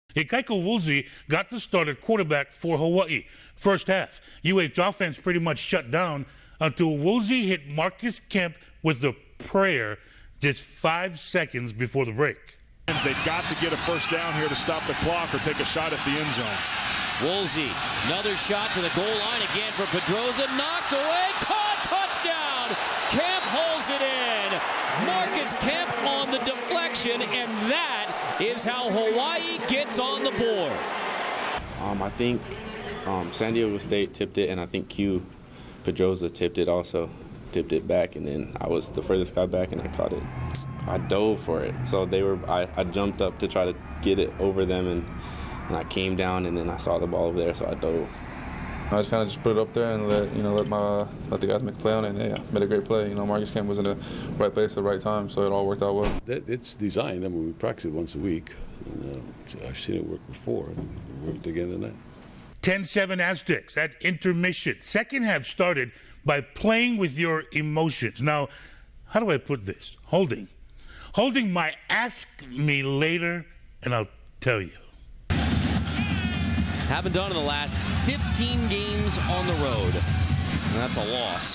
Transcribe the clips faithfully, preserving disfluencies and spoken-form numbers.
Ikaika Woolsey got the start at quarterback for Hawaii. First half, U H offense pretty much shut down until Woolsey hit Marcus Kemp with the prayer just five seconds before the break. They've got to get a first down here to stop the clock or take a shot at the end zone. Woolsey, another shot to the goal line again for Pedroza, knocked away, caught, touchdown! Kemp holds it in. Marcus Kemp on the deflection, and that is how Hawaii gets on the board. Um, I think um, San Diego State tipped it, and I think Q Pedroza tipped it also, tipped it back, and then I was the furthest guy back, and I caught it. I dove for it, so they were. I, I jumped up to try to get it over them, and, and I came down, and then I saw the ball over there, so I dove. I just kind of just put it up there and let you know let my let the guys make a play on it. And yeah, made a great play. You know, Marcus Kemp was in the right place at the right time, so it all worked out well. It's designed. I mean, we practice it once a week. And, uh, I've seen it work before, and it worked again tonight. ten seven Aztecs at intermission. Second half started by playing with your emotions. Now, how do I put this? Holding. Holding my ask me later, and I'll tell you. Haven't done in the last fifteen games on the road. And that's a loss.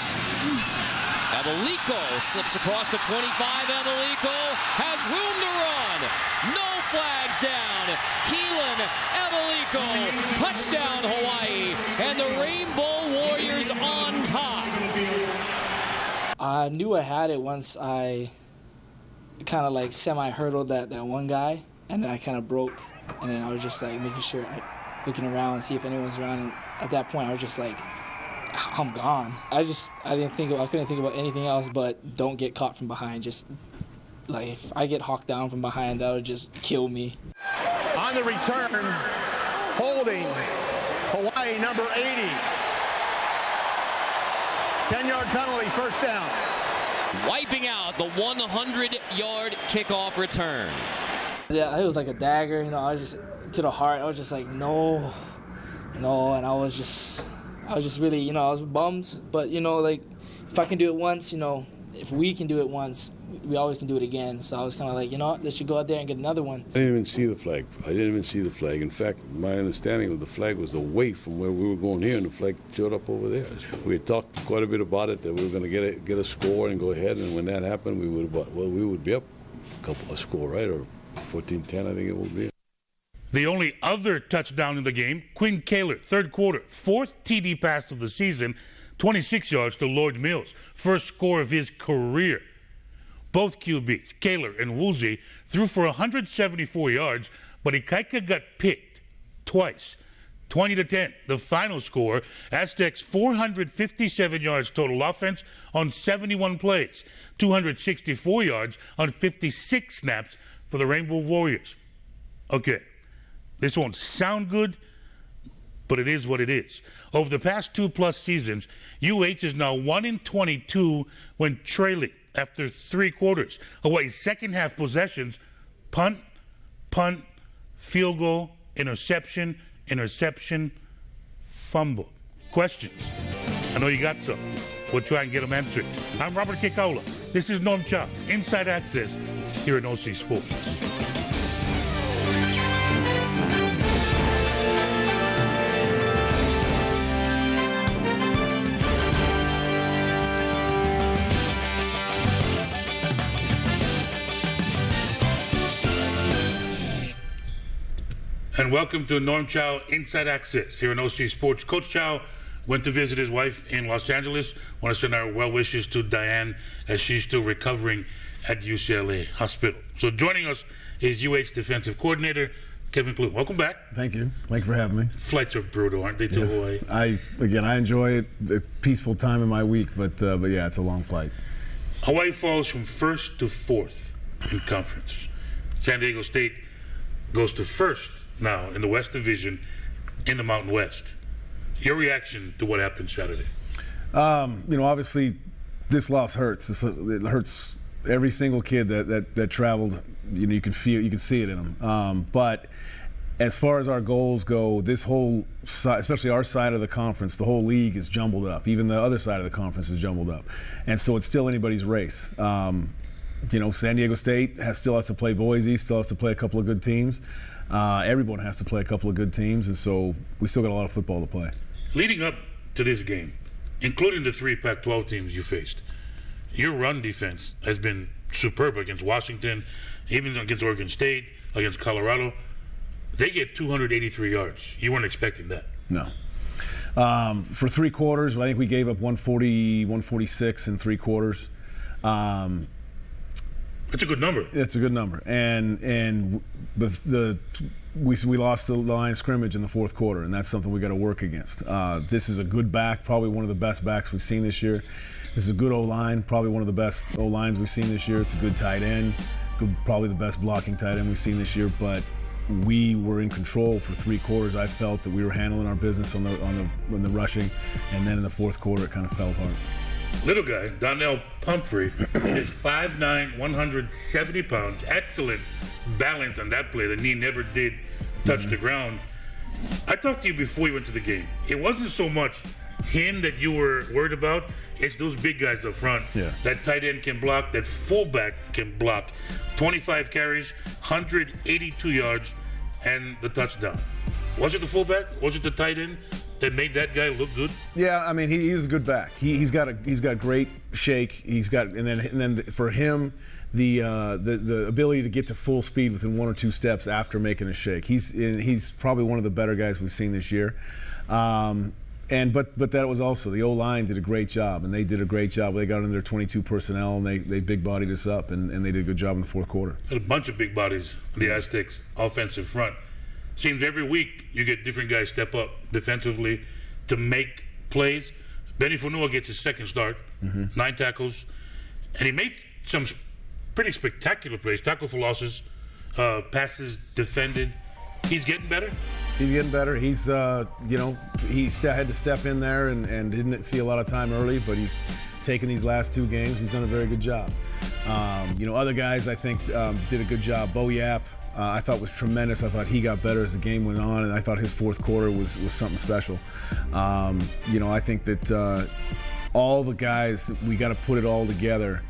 Avalico slips across the twenty-five. Avalico has room to run. No flags down. Keelan Avalico. Touchdown Hawaii. And the Rainbow Warriors on top. I knew I had it once I kind of like semi-hurdled that, that one guy. And then I kind of broke. And then I was just like making sure, like, looking around and see if anyone's around. And at that point, I was just like, I'm gone. I just, I didn't think, of, I couldn't think about anything else but don't get caught from behind. Just, like, if I get hawked down from behind, that would just kill me. On the return, holding Hawaii number eighty. ten-yard penalty, first down. Wiping out the one hundred yard kickoff return. Yeah, it was like a dagger, you know, I was just, to the heart, I was just like, no, no, and I was just, I was just really, you know, I was bummed, but, you know, like, if I can do it once, you know, if we can do it once, we always can do it again, so I was kind of like, you know what, let's just go out there and get another one. I didn't even see the flag. I didn't even see the flag. In fact, my understanding of the flag was away from where we were going here, and the flag showed up over there. We had talked quite a bit about it, that we were going to get a, get a score and go ahead, and when that happened, we would have, well, we would be up a couple of score, right, or fourteen ten, I think it will be. The only other touchdown in the game, Quinn Kaler, third quarter, fourth T D pass of the season, twenty-six yards to Lloyd Mills, first score of his career. Both Q Bs, Kaler and Woolsey, threw for one hundred seventy-four yards, but Ikaika got picked twice. twenty to ten, the final score. Aztecs four hundred fifty-seven yards total offense on seventy-one plays, two hundred sixty-four yards on fifty-six snaps for the Rainbow Warriors. Okay, this won't sound good, but it is what it is. Over the past two-plus seasons, U H is now one in twenty-two when trailing after three quarters. Hawaii's second-half possessions, punt, punt, field goal, interception, interception, fumble. Questions? I know you got some. We'll try and get them answered. I'm Robert Kikaula. This is Norm Chow, Inside Access, here at O C Sports. And welcome to Norm Chow Inside Access here in O C Sports. Coach Chow went to visit his wife in Los Angeles. Want to send our well wishes to Diane as she's still recovering at U C L A Hospital. So joining us is U H defensive coordinator Kevin Clune. Welcome back. Thank you. Thank you for having me. Flights are brutal, aren't they, to yes. Hawaii? I again, I enjoy it. It's a peaceful time in my week, but uh, but yeah, it's a long flight. Hawaii falls from first to fourth in conference. San Diego State goes to first now in the West Division in the Mountain West. Your reaction to what happened Saturday? Um, you know, obviously, this loss hurts. It hurts every single kid that, that, that traveled. You know, you can feel, you can see it in them. Um, but as far as our goals go, this whole side, especially our side of the conference, the whole league is jumbled up. Even the other side of the conference is jumbled up, and so it's still anybody's race. Um, you know, San Diego State has still has to play Boise, still has to play a couple of good teams. Uh, everyone has to play a couple of good teams, and so we still got a lot of football to play. Leading up to this game, including the three Pac twelve teams you faced, your run defense has been superb against Washington, even against Oregon State, against Colorado. They get two hundred eighty-three yards. You weren't expecting that. No. Um, for three quarters, I think we gave up one forty, one forty-six in three quarters. Um, That's a good number. It's a good number, and and the the we we lost the line of scrimmage in the fourth quarter, and that's something we got to work against. Uh, this is a good back, probably one of the best backs we've seen this year. This is a good O-line, probably one of the best O-lines we've seen this year. It's a good tight end, good, probably the best blocking tight end we've seen this year. But we were in control for three quarters. I felt that we were handling our business on the on the on the rushing, and then in the fourth quarter it kind of fell apart. Little guy, Donnell Pumphrey, is five nine, one hundred seventy pounds. Excellent balance on that play. The knee never did touch mm-hmm. the ground. I talked to you before you went to the game. It wasn't so much him that you were worried about. It's those big guys up front. Yeah. That tight end can block. That fullback can block. twenty-five carries, one hundred eighty-two yards, and the touchdown. Was it the fullback? Was it the tight end that made that guy look good? Yeah, I mean, he, he's a good back. He, he's got a he's got great shake. He's got and then and then for him, the uh, the the ability to get to full speed within one or two steps after making a shake. He's he's probably one of the better guys we've seen this year. Um, and but but that was also the O-line did a great job, and they did a great job. They got in their twenty-two personnel, and they they big bodied us up, and, and they did a good job in the fourth quarter. A bunch of big bodies, the Aztecs offensive front. Seems every week you get different guys step up defensively to make plays. Benny Fonua gets his second start, mm-hmm. nine tackles, and he made some pretty spectacular plays. Tackle for losses, uh, passes defended. He's getting better. He's getting better. He's, uh, you know, he st- had to step in there and, and didn't see a lot of time early, but he's taken these last two games. He's done a very good job. Um, you know, other guys I think um, did a good job. Bo Yap, uh, I thought was tremendous. I thought he got better as the game went on, and I thought his fourth quarter was, was something special. Um, you know, I think that uh, all the guys, we got to put it all together.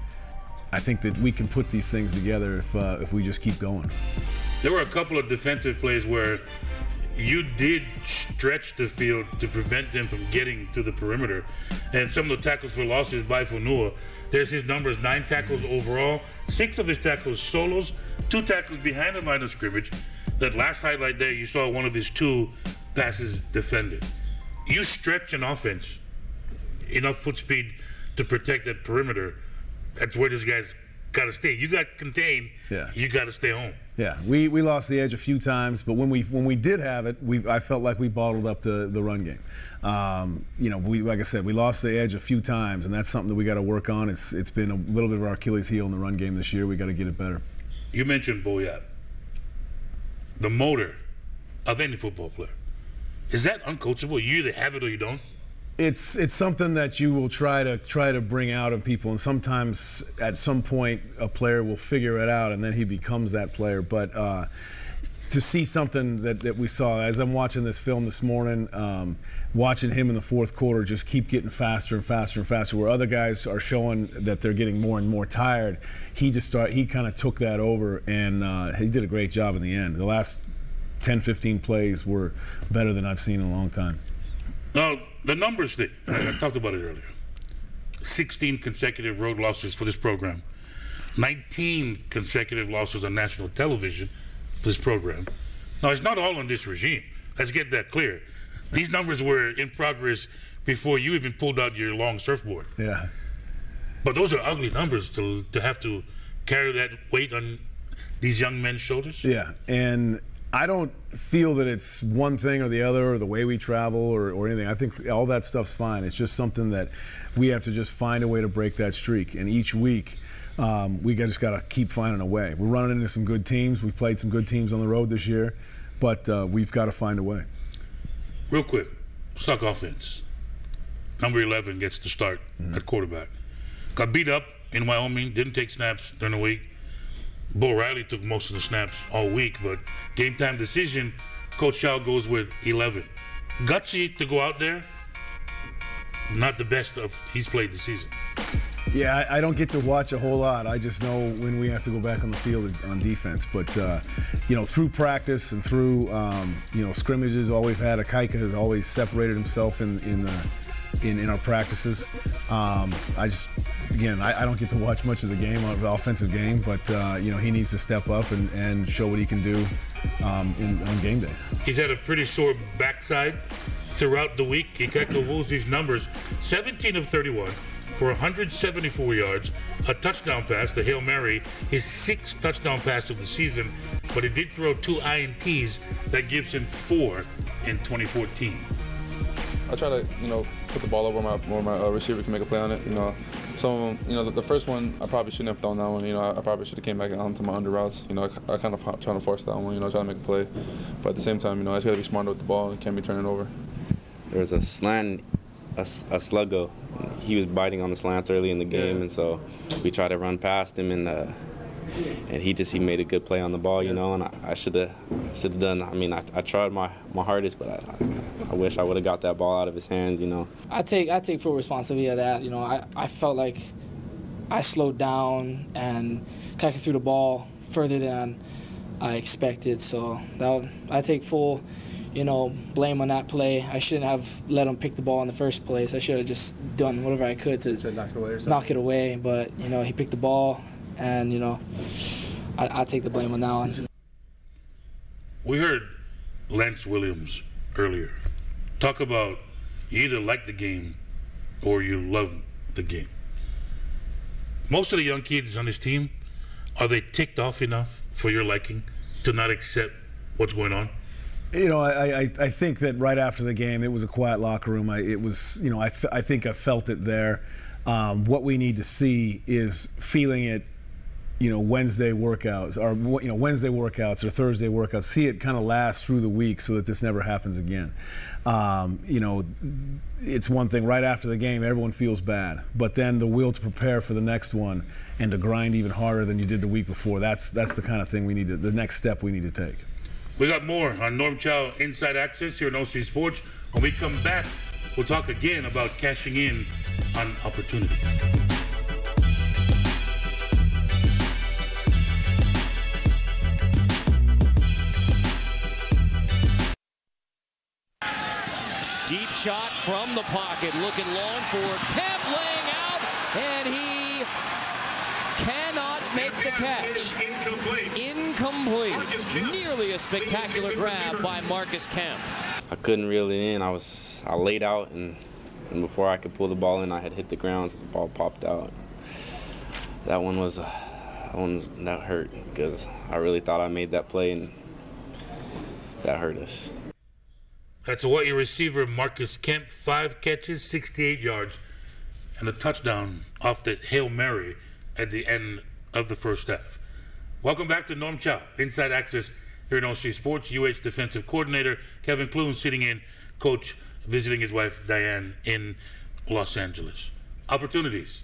I think that we can put these things together if uh, if we just keep going. There were a couple of defensive plays where you did stretch the field to prevent them from getting to the perimeter. And some of the tackles for losses by Fonua, there's his numbers, nine tackles overall, six of his tackles solos, two tackles behind the line of scrimmage. That last highlight there, you saw one of his two passes defended. You stretch an offense, enough foot speed to protect that perimeter. That's where this guy's got to stay. You got contained, yeah. You got to stay home. Yeah, we, we lost the edge a few times, but when we when we did have it, we I felt like we bottled up the, the run game. Um, you know, we like I said, we lost the edge a few times, and that's something that we got to work on. It's it's been a little bit of our Achilles heel in the run game this year. We got to get it better. You mentioned Bo Yap, the motor of any football player. Is that uncoachable? You either have it or you don't. It's it's something that you will try to try to bring out of people, and sometimes at some point a player will figure it out, and then he becomes that player. But uh, to see something that, that we saw as I'm watching this film this morning, um, watching him in the fourth quarter just keep getting faster and faster and faster, where other guys are showing that they're getting more and more tired. He just start he kind of took that over, and uh, he did a great job in the end. The last ten, fifteen plays were better than I've seen in a long time. Now, the numbers thing, I talked about it earlier. sixteen consecutive road losses for this program. nineteen consecutive losses on national television for this program. Now, it's not all on this regime. Let's get that clear. These numbers were in progress before you even pulled out your long surfboard. Yeah. But those are ugly numbers to to have to carry that weight on these young men's shoulders. Yeah, and I don't feel that it's one thing or the other or the way we travel or, or anything. I think all that stuff's fine. It's just something that we have to just find a way to break that streak. And each week, um, we just got to keep finding a way. We're running into some good teams. We've played some good teams on the road this year, but uh, we've got to find a way. Real quick, Suck offense. Number eleven gets the start mm-hmm. at quarterback. Got beat up in Wyoming, didn't take snaps during the week. Bo Riley took most of the snaps all week, but game time decision, Coach Shaw goes with eleven. Gutsy to go out there, not the best of he's played this season. Yeah, I, I don't get to watch a whole lot. I just know when we have to go back on the field on defense. But, uh, you know, through practice and through, um, you know, scrimmages, all we've had, Akaika has always separated himself in in, the, in, in our practices. Um, I just, again, I, I don't get to watch much of the game, of the offensive game, but, uh, you know, he needs to step up and, and show what he can do um, in, on game day. He's had a pretty sore backside throughout the week. Ikaika Woolsey's numbers, seventeen of thirty-one. For one hundred seventy-four yards, a touchdown pass, the Hail Mary, his sixth touchdown pass of the season, but he did throw two I N Ts that gives him four in twenty fourteen. I try to, you know, put the ball over where my, where my uh, receiver can make a play on it. You know, some of them, you know, the, the first one, I probably shouldn't have thrown that one. You know, I, I probably should have came back onto my under routes. You know, I, I kind of trying to force that one, you know, trying to make a play. But at the same time, you know, I just got to be smarter with the ball and can't be turning over. There was a slant, a, a sluggo. He was biting on the slants early in the game, yeah. and so we tried to run past him, and uh, and he just he made a good play on the ball, you know. And I should have should have done. I mean, I, I tried my, my hardest, but I, I wish I would have got that ball out of his hands, you know. I take I take full responsibility of that. You know, I, I felt like I slowed down and kind of threw the ball further than I expected. So that I take full. You know, blame on that play. I shouldn't have let him pick the ball in the first place. I should have just done whatever I could to knock it away or something? knock it away. But, you know, he picked the ball, and, you know, I, I take the blame on that one. We heard Lance Williams earlier talk about you either like the game or you love the game. Most of the young kids on this team, are they ticked off enough for your liking to not accept what's going on? You know, I, I, I think that right after the game, it was a quiet locker room. I, it was, you know, I, f- I think I felt it there. Um, what we need to see is feeling it, you know, Wednesday workouts or, you know, Wednesday workouts or Thursday workouts. See it kind of last through the week so that this never happens again. Um, you know, it's one thing right after the game, everyone feels bad. But then the will to prepare for the next one and to grind even harder than you did the week before, that's, that's the kind of thing we need to, the next step we need to take. We got more on Norm Chow Inside Access here on O C Sports. When we come back, we'll talk again about cashing in on opportunity. Deep shot from the pocket, looking long for Kemp, laying out, and he cannot make the catch. Incomplete. Incomplete. Nearly a spectacular grab by Marcus Kemp. I couldn't reel it in. I was I laid out, and, and before I could pull the ball in, I had hit the ground. So the ball popped out. That one was, uh, that one was, that hurt because I really thought I made that play, and that hurt us. That's Hawaii receiver Marcus Kemp, five catches, sixty-eight yards, and a touchdown off the Hail Mary at the end of the first half. Welcome back to Norm Chow, Inside Access here in O C Sports. U H defensive coordinator Kevin Clune sitting in, coach visiting his wife Diane in Los Angeles. Opportunities.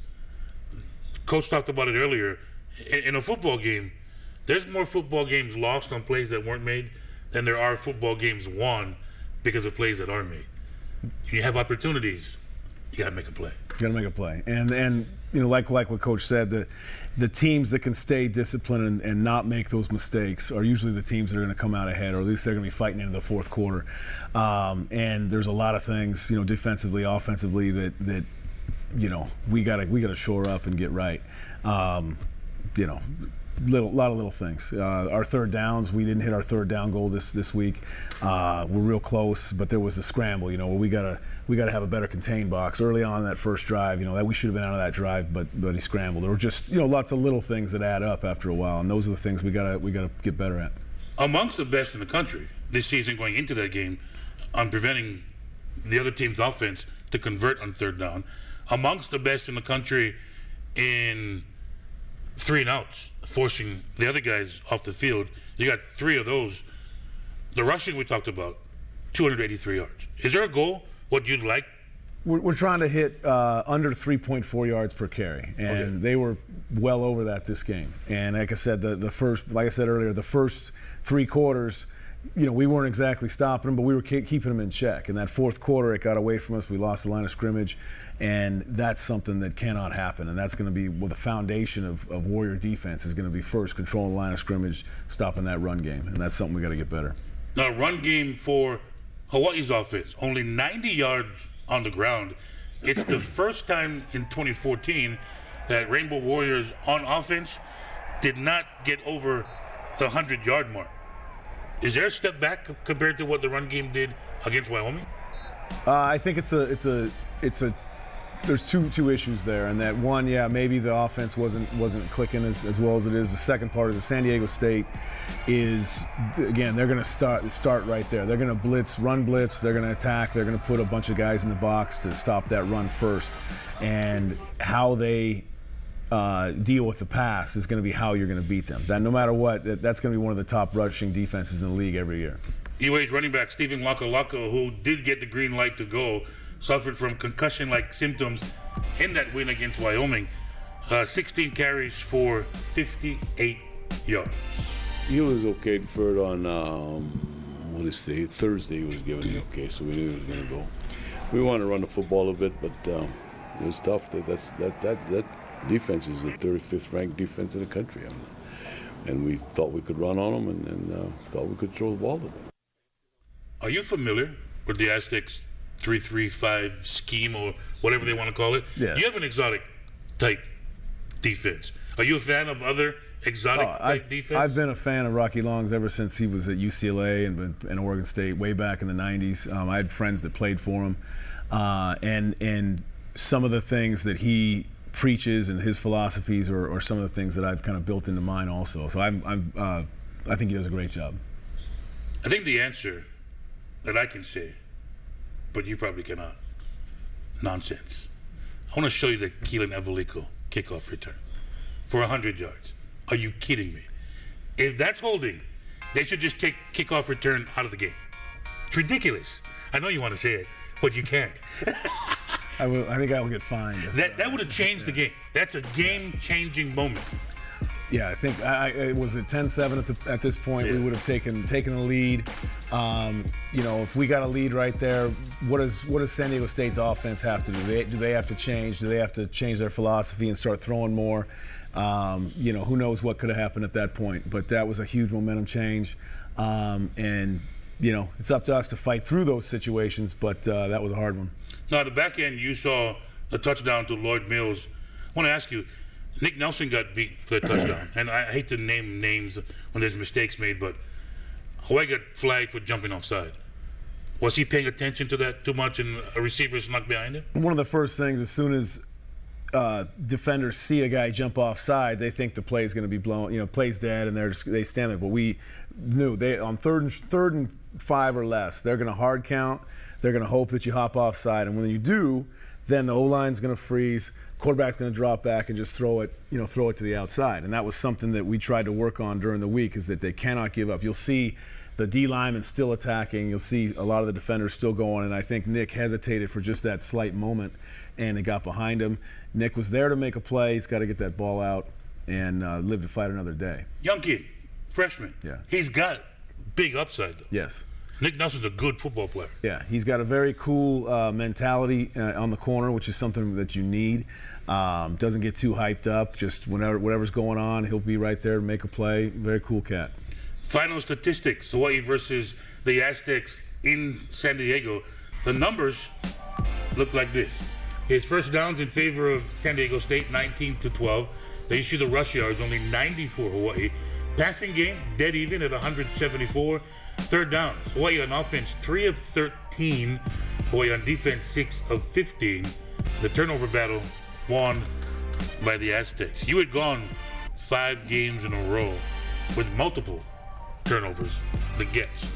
Coach talked about it earlier. In, in a football game, there's more football games lost on plays that weren't made than there are football games won because of plays that are made. You have opportunities, you got to make a play. You got to make a play, and and you know, like like what Coach said, the the teams that can stay disciplined and, and not make those mistakes are usually the teams that are going to come out ahead, or at least they're going to be fighting into the fourth quarter. Um, and there's a lot of things, you know, defensively, offensively, that that you know we got to we got to shore up and get right. Um, you know. Little, lot of little things. Uh, our third downs, we didn't hit our third down goal this this week. Uh, we're real close, but there was a scramble. You know, where we gotta we gotta have a better contained box early on in that first drive. You know, that we should have been out of that drive, but but he scrambled. There were just, you know, lots of little things that add up after a while, and those are the things we gotta we gotta get better at. Amongst the best in the country this season going into that game on preventing the other team's offense to convert on third down. Amongst the best in the country in three and outs, forcing the other guys off the field. You got three of those. The rushing we talked about, two hundred eighty-three yards. Is there a goal, what you'd like? We're, we're trying to hit uh, under three point four yards per carry, and okay. They were well over that this game. And like I said, the, the first, like I said earlier, the first three quarters, you know, we weren't exactly stopping them, but we were ke- keeping them in check. In that fourth quarter, it got away from us. We lost the line of scrimmage, and that's something that cannot happen. And that's going to be well, the foundation of, of Warrior defense is going to be first controlling the line of scrimmage, stopping that run game, and that's something we got to get better. Now, run game for Hawaii's offense, only ninety yards on the ground. It's the first time in twenty fourteen that Rainbow Warriors on offense did not get over the hundred-yard mark. Is there a step back compared to what the run game did against Wyoming? Uh, I think it's a, it's a, it's a. There's two two issues there, and that one, yeah, maybe the offense wasn't wasn't clicking as, as well as it is. The second part is the San Diego State is again they're going to start start right there. They're going to blitz, run blitz. They're going to attack. They're going to put a bunch of guys in the box to stop that run first, and how they Uh, deal with the pass is going to be how you're going to beat them. That no matter what, that, that's going to be one of the top rushing defenses in the league every year. U A's running back Stephen Lakalaka, who did get the green light to go, suffered from concussion-like symptoms in that win against Wyoming. Uh, sixteen carries for fifty-eight yards. He was okay for it on um, what is today? Thursday. He was giving it okay, so we knew he was going to go. We wanted to run the football a bit, but um, it was tough. That that's that that that. Defense is the thirty-fifth ranked defense in the country, I mean, and we thought we could run on them, and, and uh, thought we could throw the ball to them. Are you familiar with the Aztecs three three five scheme, or whatever they want to call it? Yeah. You have an exotic type defense. Are you a fan of other exotic oh, type I've, defense? I've been a fan of Rocky Long's ever since he was at U C L A and, and Oregon State way back in the nineties. Um, I had friends that played for him, uh, and and some of the things that he preaches and his philosophies are, are some of the things that I've kind of built into mine also. So I'm, I'm uh, I think he does a great job. I think the answer that I can say, but you probably cannot, nonsense. I want to show you the Keelan Evaliko kickoff return for one hundred yards. Are you kidding me? If that's holding, they should just take kickoff return out of the game. It's ridiculous. I know you want to say it, but you can't. I, will, I think I will get fined. If, that that would have changed the game. That's a game-changing moment. Yeah, I think I, it was at ten seven at, the, at this point. Yeah. We would have taken taken a lead. Um, you know, if we got a lead right there, what does what does San Diego State's offense have to do? They, do they have to change? Do they have to change their philosophy and start throwing more? Um, you know, who knows what could have happened at that point? But that was a huge momentum change, um, and you know, it's up to us to fight through those situations. But uh, that was a hard one. Now, at the back end, you saw a touchdown to Lloyd Mills. I want to ask you, Nick Nelson got beat for that touchdown. And I hate to name names when there's mistakes made, but Hawaii got flagged for jumping offside. Was he paying attention to that too much and a receiver snuck behind him? One of the first things, as soon as uh, defenders see a guy jump offside, they think the play is going to be blown, you know, play's dead, and they're just, they stand there. But we knew they on third and, third and five or less, they're going to hard count. They're going to hope that you hop offside, and when you do, then the O-line's going to freeze, quarterback's going to drop back and just throw it, you know, throw it to the outside. And that was something that we tried to work on during the week, is that they cannot give up. You'll see the D linemen still attacking. You'll see a lot of the defenders still going, and I think Nick hesitated for just that slight moment, and it got behind him. Nick was there to make a play. He's got to get that ball out and uh, live to fight another day. Young kid, freshman. Yeah. He's got big upside, though. Yes. Nick Nelson's a good football player. Yeah, he's got a very cool uh, mentality uh, on the corner, which is something that you need. Um, doesn't get too hyped up. Just whenever whatever's going on, he'll be right there to make a play. Very cool cat. Final statistics: Hawaii versus the Aztecs in San Diego. The numbers look like this. His first downs in favor of San Diego State, nineteen to twelve. They issue the rush yards, only ninety for Hawaii. Passing game, dead even at one hundred seventy-four. Third downs, Hawaii on offense, three of thirteen. Hawaii on defense, six of fifteen. The turnover battle won by the Aztecs. You had gone five games in a row with multiple turnovers, the gets.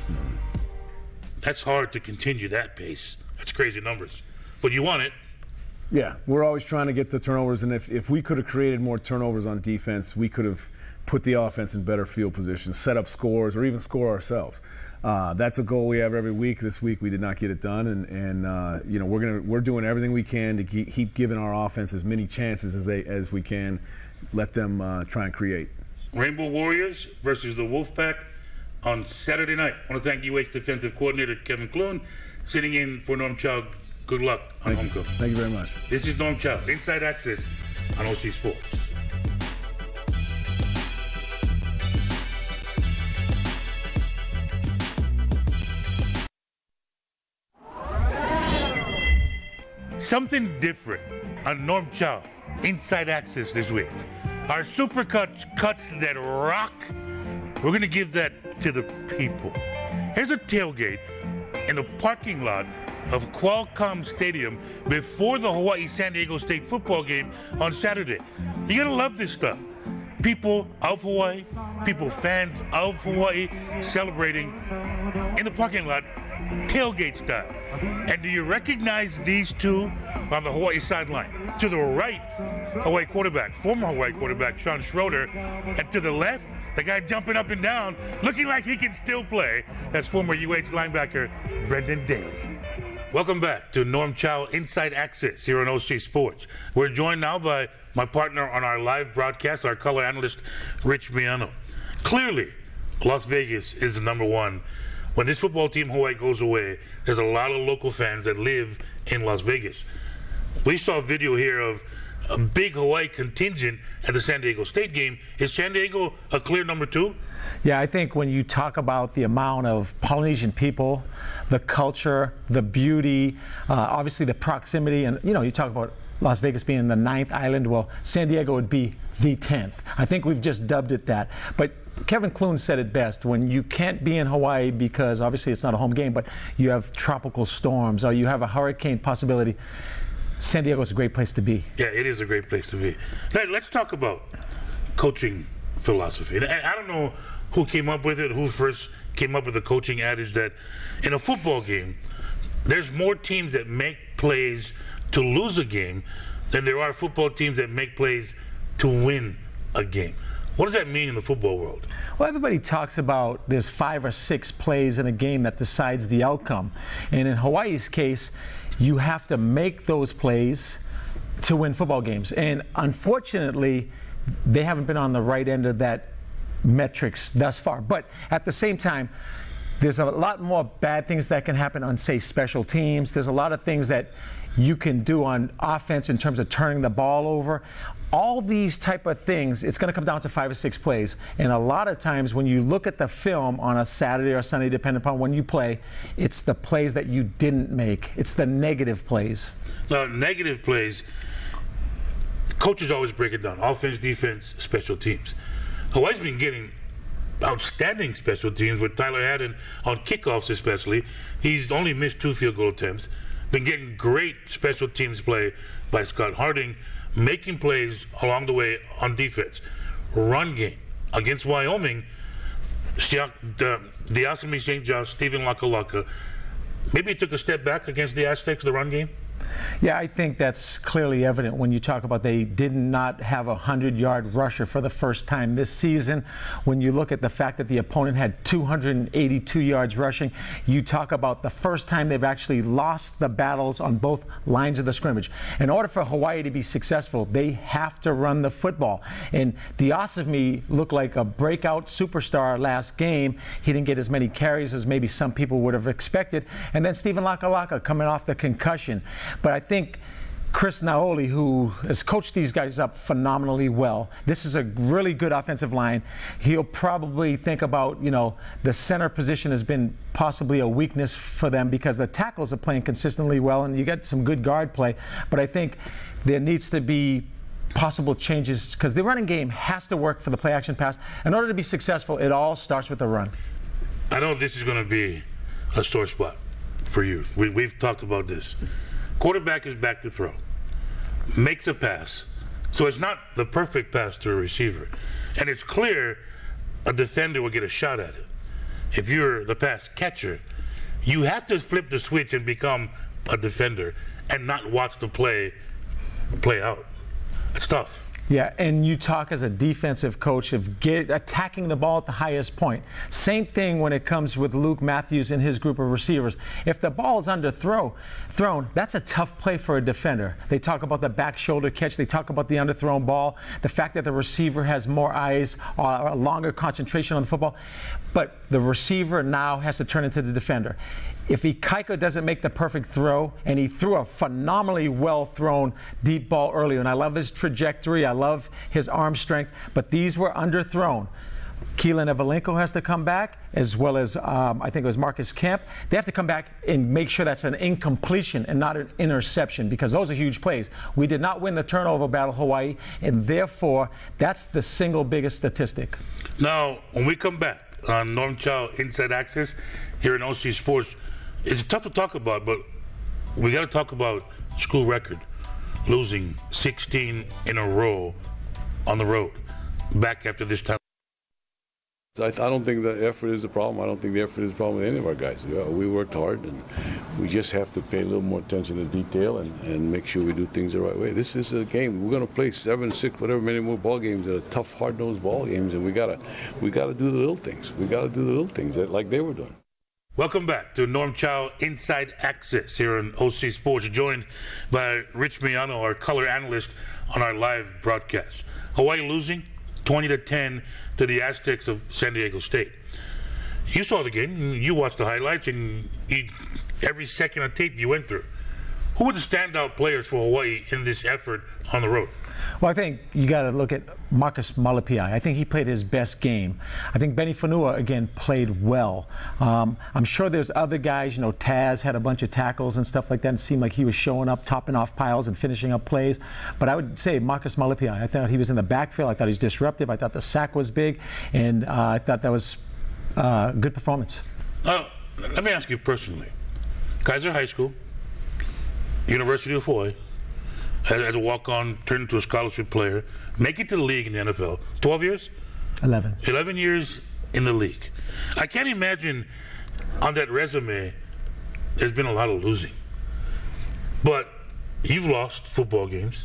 That's hard to continue that pace. That's crazy numbers. But you won it. Yeah, we're always trying to get the turnovers, and if, if we could have created more turnovers on defense, we could have put the offense in better field positions, set up scores, or even score ourselves. Uh, that's a goal we have every week. This week we did not get it done, and, and uh, you know we're gonna we're doing everything we can to keep, keep giving our offense as many chances as they as we can. Let them uh, try and create. Rainbow Warriors versus the Wolfpack on Saturday night. I want to thank U H defensive coordinator Kevin Clune, sitting in for Norm Chow. Good luck on homecoming. Thank you very much. This is Norm Chow, Inside Access on O C Sports. Something different on Norm Chow, Inside Access this week. Our super cuts, cuts that rock, we're going to give that to the people. Here's a tailgate in the parking lot of Qualcomm Stadium before the Hawaii-San Diego State football game on Saturday. You're going to love this stuff. People of Hawaii, people fans of Hawaii celebrating in the parking lot, tailgate style. And do you recognize these two on the Hawaii sideline? To the right, Hawaii quarterback, former Hawaii quarterback Sean Schroeder, and to the left, the guy jumping up and down, looking like he can still play, that's former U H linebacker Brendan Daly. Welcome back to Norm Chow Inside Access here on O C Sports. We're joined now by my partner on our live broadcast, our color analyst, Rich Miano. Clearly, Las Vegas is the number one. When this football team, Hawaii, goes away, there's a lot of local fans that live in Las Vegas. We saw a video here of a big Hawaii contingent at the San Diego State game. Is San Diego a clear number two? Yeah, I think when you talk about the amount of Polynesian people, the culture, the beauty, uh, obviously the proximity, and, you know, you talk about Las Vegas being the ninth island, well, San Diego would be the tenth. I think we've just dubbed it that. But Kevin Clune said it best. When you can't be in Hawaii because obviously it's not a home game, but you have tropical storms or you have a hurricane possibility, San Diego is a great place to be. Yeah, it is a great place to be. Let, let's talk about coaching philosophy. And I don't know who came up with it, who first came up with the coaching adage that in a football game, there's more teams that make plays to lose a game than there are football teams that make plays to win a game. What does that mean in the football world? Well, everybody talks about there's five or six plays in a game that decides the outcome. And in Hawaii's case, you have to make those plays to win football games. And unfortunately, they haven't been on the right end of that metrics thus far. But at the same time, there's a lot more bad things that can happen on, say, special teams. There's a lot of things that you can do on offense in terms of turning the ball over. All these type of things, it's going to come down to five or six plays. And a lot of times when you look at the film on a Saturday or Sunday, depending upon when you play, it's the plays that you didn't make. It's the negative plays. Now, negative plays, coaches always break it down. Offense, defense, special teams. Hawaii's been getting outstanding special teams with Tyler Haddon on kickoffs especially. He's only missed two field goal attempts. Been getting great special teams play by Scott Harding, making plays along the way on defense. Run game against Wyoming, Diasami Saint John's, Stephen Lakalaka, maybe he took a step back against the Aztecs, the run game? Yeah, I think that's clearly evident when you talk about they did not have a hundred-yard rusher for the first time this season. When you look at the fact that the opponent had two hundred eighty-two yards rushing, you talk about the first time they've actually lost the battles on both lines of the scrimmage. In order for Hawaii to be successful, they have to run the football. And Diasami looked like a breakout superstar last game. He didn't get as many carries as maybe some people would have expected. And then Stephen Lakalaka coming off the concussion. But I think Chris Naoli, who has coached these guys up phenomenally well, this is a really good offensive line. He'll probably think about, you know, the center position has been possibly a weakness for them because the tackles are playing consistently well and you get some good guard play. But I think there needs to be possible changes because the running game has to work for the play action pass. In order to be successful, it all starts with the run. I know this is going to be a sore spot for you. We, we've talked about this. Quarterback is back to throw, makes a pass. So it's not the perfect pass to a receiver. And it's clear a defender will get a shot at it. If you're the pass catcher, you have to flip the switch and become a defender and not watch the play play out. It's tough. Yeah, and you talk as a defensive coach of get, attacking the ball at the highest point. Same thing when it comes with Luke Matthews and his group of receivers. If the ball is under throw, thrown, that's a tough play for a defender. They talk about the back shoulder catch. They talk about the underthrown ball, the fact that the receiver has more eyes, uh, a longer concentration on the football. But the receiver now has to turn into the defender. If Ikaika doesn't make the perfect throw, and he threw a phenomenally well-thrown deep ball earlier, and I love his trajectory, I love his arm strength, but these were underthrown. Keelan Evalenko has to come back, as well as um, I think it was Marcus Kemp. They have to come back and make sure that's an incompletion and not an interception, because those are huge plays. We did not win the turnover battle, Hawaii, and therefore that's the single biggest statistic. Now, when we come back on Norm Chow Inside Access here in O C Sports, it's tough to talk about, but we got to talk about school record, losing sixteen in a row on the road, back after this time. I, I don't think the effort is the problem. I don't think the effort is the problem with any of our guys. Yeah, we worked hard, and we just have to pay a little more attention to detail and, and make sure we do things the right way. This is a game. We're going to play seven, six, whatever many more ball games that are tough, hard-nosed ball games, and we gotta we gotta do the little things. We gotta do the little things that, like they were doing. Welcome back to Norm Chow Inside Access here on O C Sports, joined by Rich Miano, our color analyst on our live broadcast. Hawaii losing twenty to ten to the Aztecs of San Diego State. You saw the game, you watched the highlights, and you, every second of tape you went through. Who were the standout players for Hawaii in this effort on the road? Well, I think you got to look at Marcus Malapiai. I think he played his best game. I think Benny Fanua, again, played well. Um, I'm sure there's other guys, you know, Taz had a bunch of tackles and stuff like that, and it seemed like he was showing up, topping off piles and finishing up plays. But I would say Marcus Malapiai, I thought he was in the backfield. I thought he was disruptive. I thought the sack was big, and uh, I thought that was a uh, good performance. Uh, let me ask you personally. Kaiser High School, University of Hawaii, as, as a walk-on, turned into a scholarship player, make it to the league in the N F L. twelve years? eleven. eleven years in the league. I can't imagine on that resume there's been a lot of losing. But you've lost football games.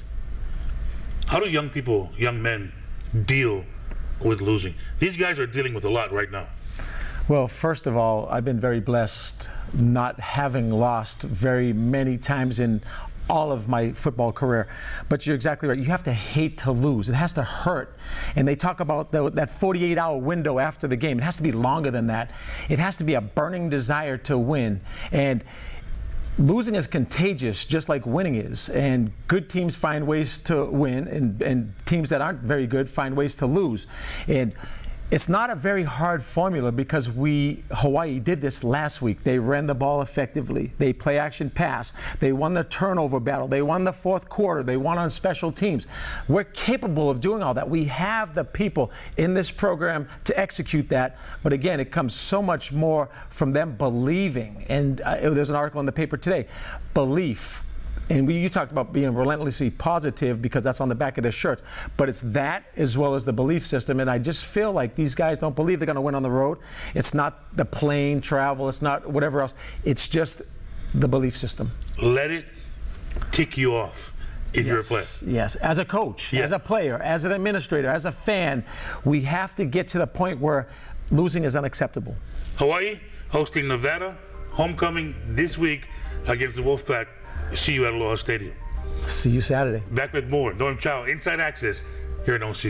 How do young people, young men, deal with losing? These guys are dealing with a lot right now. Well, first of all, I've been very blessed not having lost very many times in all of my football career. But you're exactly right. You have to hate to lose. It has to hurt. And they talk about the, that forty-eight hour window after the game. It has to be longer than that. It has to be a burning desire to win. And losing is contagious, just like winning is. And good teams find ways to win, and, and teams that aren't very good find ways to lose. And it's not a very hard formula, because we, Hawaii, did this last week. They ran the ball effectively. They play action pass. They won the turnover battle. They won the fourth quarter. They won on special teams. We're capable of doing all that. We have the people in this program to execute that. But again, it comes so much more from them believing. And uh, there's an article in the paper today. Belief. And we, you talked about being relentlessly positive, because that's on the back of their shirts. But it's that as well as the belief system. And I just feel like these guys don't believe they're going to win on the road. It's not the plane travel. It's not whatever else. It's just the belief system. Let it tick you off if yes. you're a player. Yes. As a coach, yeah. as a player, as an administrator, as a fan, we have to get to the point where losing is unacceptable. Hawaii hosting Nevada, homecoming this week against the Wolfpack. See you at Aloha Stadium. See you Saturday. Back with more Norm Chow Inside Access here in O C.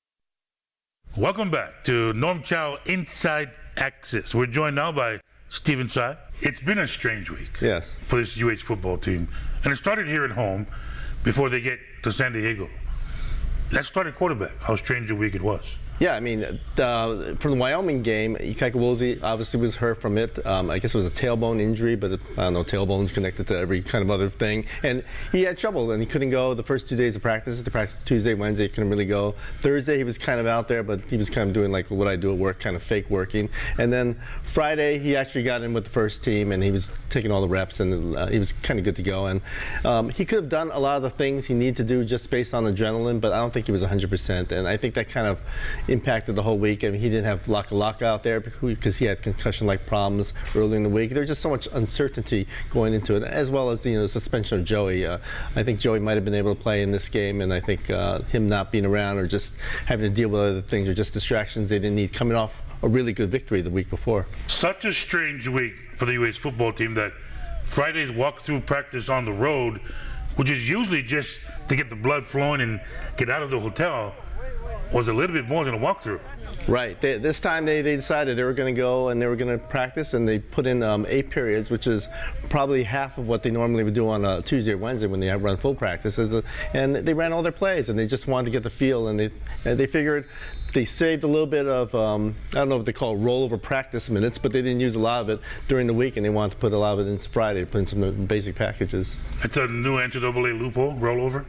Welcome back to Norm Chow Inside Access. We're joined now by Stephen Tsai. It's been a strange week. Yes. For this U H football team. And it started here at home before they get to San Diego. Let's start at quarterback. How strange a week it was. Yeah, I mean, uh, from the Wyoming game, Ikaika Wilsey obviously was hurt from it. Um, I guess it was a tailbone injury, but it, I don't know, tailbone's connected to every kind of other thing. And he had trouble, and he couldn't go the first two days of practice. The practice Tuesday, Wednesday, he couldn't really go. Thursday, he was kind of out there, but he was kind of doing like what I do at work, kind of fake working. And then Friday, he actually got in with the first team, and he was taking all the reps, and uh, he was kind of good to go. And um, he could have done a lot of the things he needed to do just based on adrenaline, but I don't think he was one hundred percent. And I think that kind of impacted the whole week. I mean, he didn't have Laka Laka out there because he had concussion-like problems early in the week. There's just so much uncertainty going into it, as well as the you know, suspension of Joey. Uh, I think Joey might have been able to play in this game, and I think uh, him not being around or just having to deal with other things or just distractions they didn't need coming off a really good victory the week before. Such a strange week for the U S football team that Friday's walkthrough practice on the road, which is usually just to get the blood flowing and get out of the hotel, was a little bit more than a walkthrough. Right. They, this time they, they decided they were going to go and they were going to practice, and they put in um, eight periods, which is probably half of what they normally would do on a Tuesday or Wednesday when they run full practices. And they ran all their plays, and they just wanted to get the feel, and they and they figured they saved a little bit of, um, I don't know if they call it rollover practice minutes, but they didn't use a lot of it during the week, and they wanted to put a lot of it in Friday, put in some basic packages. It's a new N C double A loophole, rollover.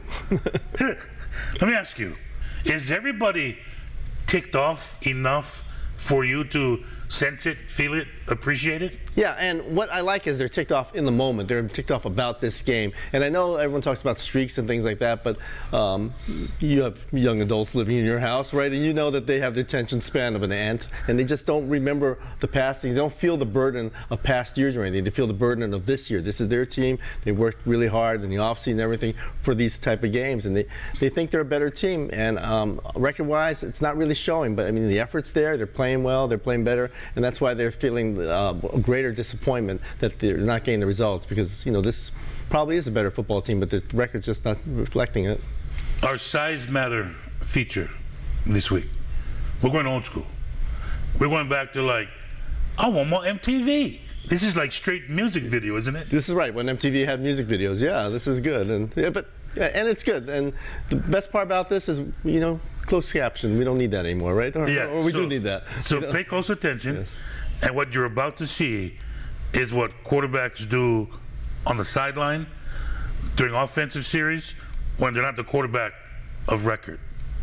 Let me ask you, is everybody ticked off enough for you to sense it, feel it, appreciate it? Yeah, and what I like is they're ticked off in the moment. They're ticked off about this game. And I know everyone talks about streaks and things like that, but um, you have young adults living in your house, right? And you know that they have the attention span of an ant, and they just don't remember the past things. They don't feel the burden of past years or anything. They feel the burden of this year. This is their team. They worked really hard in the offseason and everything for these type of games, and they, they think they're a better team. And um, record-wise, it's not really showing, but I mean, the effort's there. They're playing well. They're playing better, and that's why they're feeling uh, a greater disappointment that they're not getting the results, because you know this probably is a better football team, but the record's just not reflecting it. Our size matter feature this week, we're going old school. We're going back to like, I want more M T V. This is like straight music video, isn't it? This is right, when M T V had music videos. Yeah, this is good, and yeah, but yeah, and it's good. And the best part about this is, you know, closed caption. We don't need that anymore, right? Or, yeah, or we so, do need that. So you know? Pay close attention. Yes. And what you're about to see is what quarterbacks do on the sideline during offensive series when they're not the quarterback of record.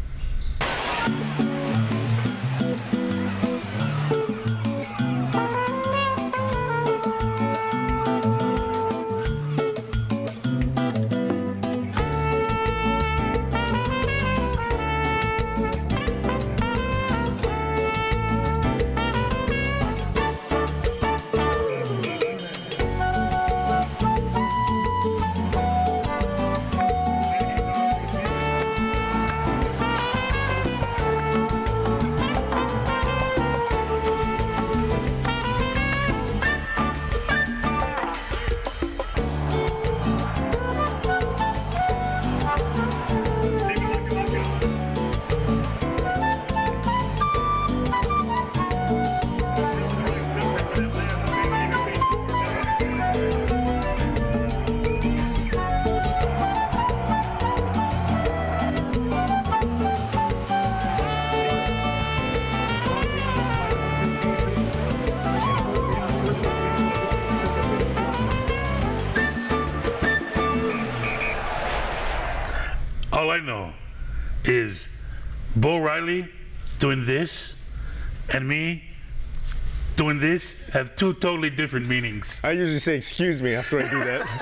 All I know is Bo Riley doing this and me doing this have two totally different meanings. I usually say excuse me after I do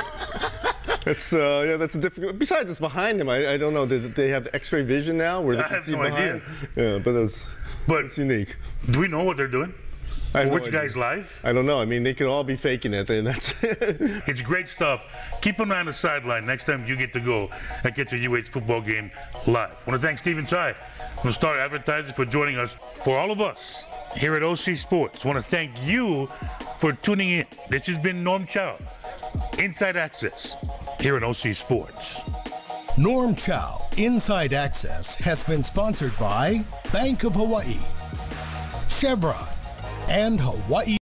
that. That's uh, yeah, that's a difficult. Besides, it's behind him. I, I don't know. Did they have X-ray vision now? Where they I can have see no behind? idea. Yeah, but it's but it's unique. Do we know what they're doing? I Or have which no idea. guy's live? I don't know. I mean, they could all be faking it, and that's. It's great stuff. Keep an eye on the sideline next time you get to go and get your U H football game live. I want to thank Stephen Tsai from Star Advertising for joining us. For all of us here at O C Sports, I want to thank you for tuning in. This has been Norm Chow, Inside Access, here at O C Sports. Norm Chow, Inside Access, has been sponsored by Bank of Hawaii, Chevron, and Hawaii